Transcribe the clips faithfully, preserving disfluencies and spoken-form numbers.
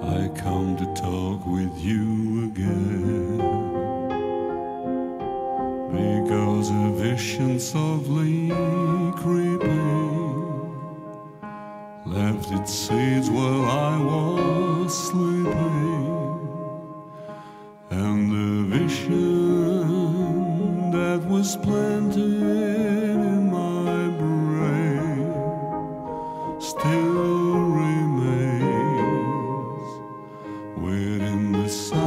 I come to talk with you again, because a vision softly creeping left its seeds while I was sleeping, and the vision that was planted in my brain still remains within the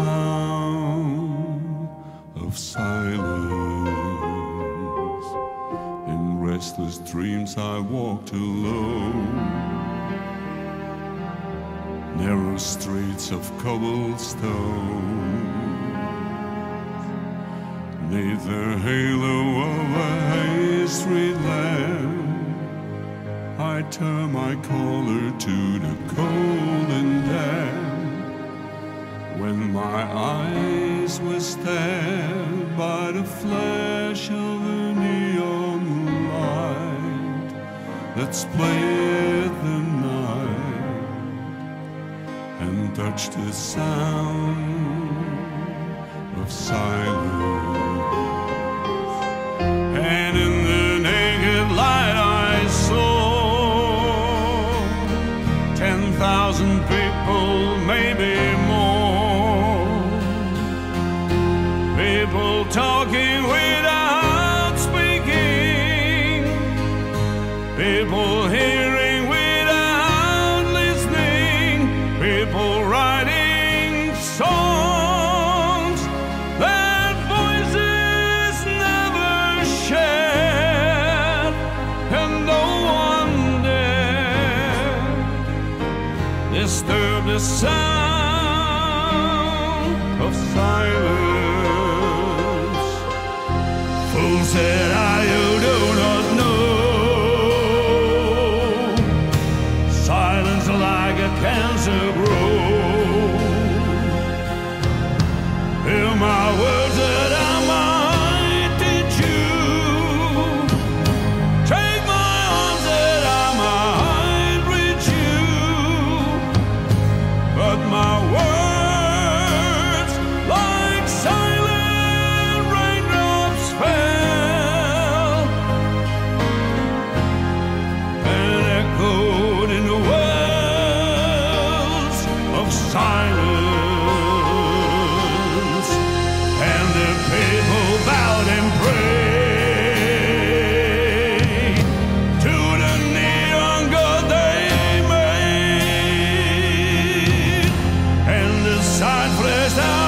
sound of silence. In restless dreams I walked alone, narrow streets of cobblestone, neath the halo of a Hay Street lamp. I turn my collar to the cold and damp, when my eyes were stabbed by the flash of a neon light that split the night and touched the sound of silence. And in the naked light I saw ten thousand people, maybe more, people talking without speaking, people hearing without listening, people writing songs that voices never shared, and no one dared disturb the sound of silence. Fool, said I, you do not know silence like a cancer grows. Hear my words that I might teach you, take my arms that I might reach you, but my words like silent raindrops fell and echoed in the wells of silence, and the people bowed and prayed to the neon god they made, and the sign flashed out